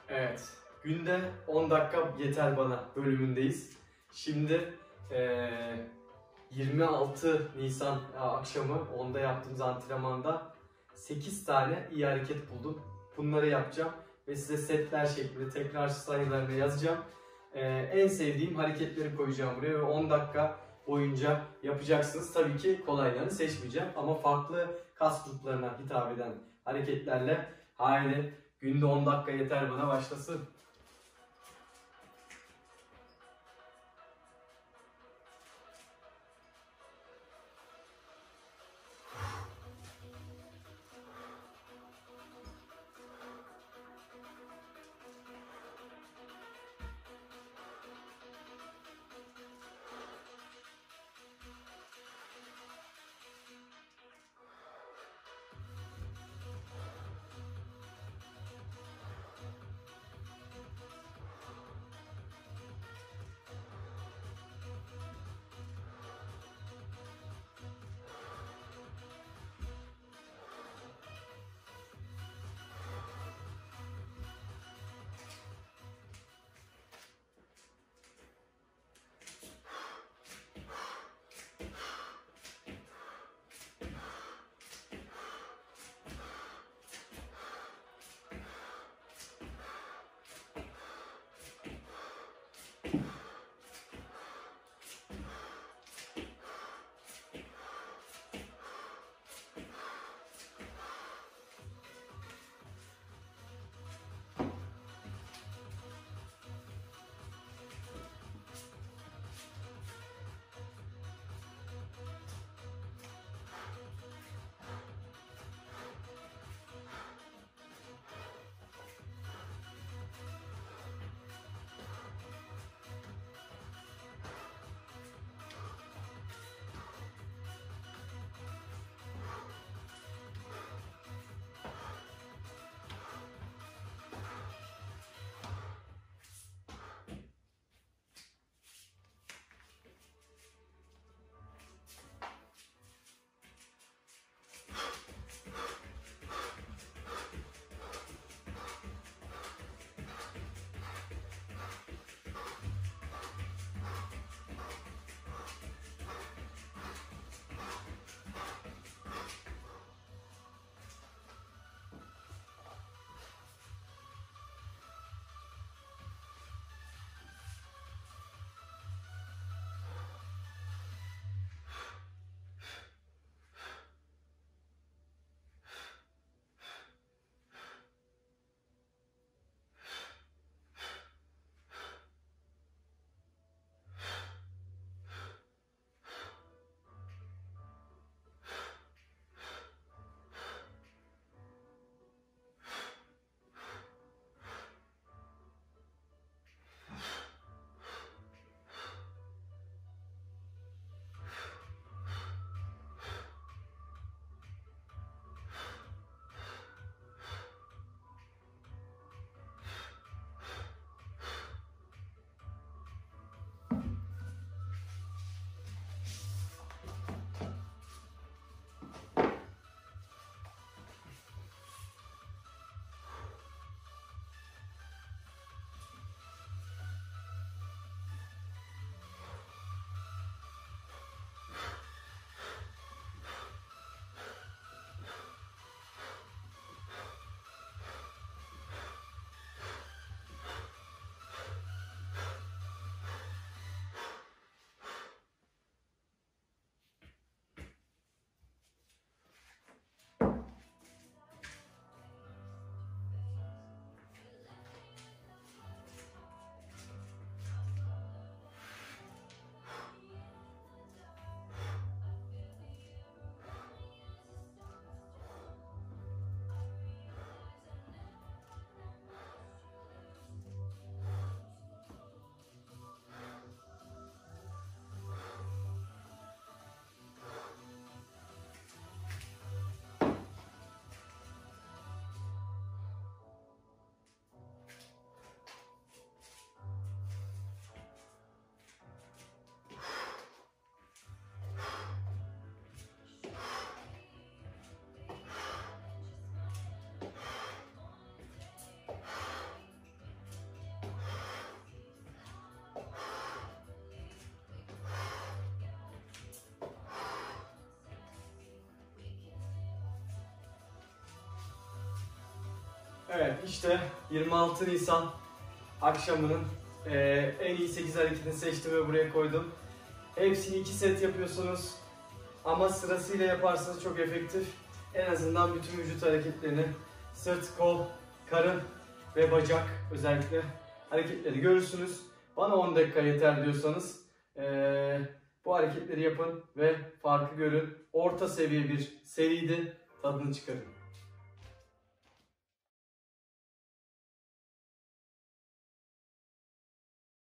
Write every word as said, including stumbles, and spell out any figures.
Evet, günde on dakika yeter bana bölümündeyiz. Şimdi eee, yirmi altı Nisan akşamı onda yaptığımız antrenmanda sekiz tane iyi hareket buldum. Bunları yapacağım ve size setler şeklinde tekrar sayılarını yazacağım. Eee, en sevdiğim hareketleri koyacağım buraya ve on dakika boyunca yapacaksınız. Tabii ki kolaylarını seçmeyeceğim ama farklı kas gruplarına hitap eden hareketlerle haydi günde on dakika yeter bana başlasın. Evet, işte yirmi altı Nisan akşamının e, en iyi sekiz hareketini seçtim ve buraya koydum. Hepsini iki set yapıyorsunuz ama sırasıyla yaparsanız çok efektif. En azından bütün vücut hareketlerini, sırt, kol, karın ve bacak özellikle hareketleri görürsünüz. Bana on dakika yeter diyorsanız e, bu hareketleri yapın ve farkı görün. Orta seviye bir seriydi, tadını çıkarın.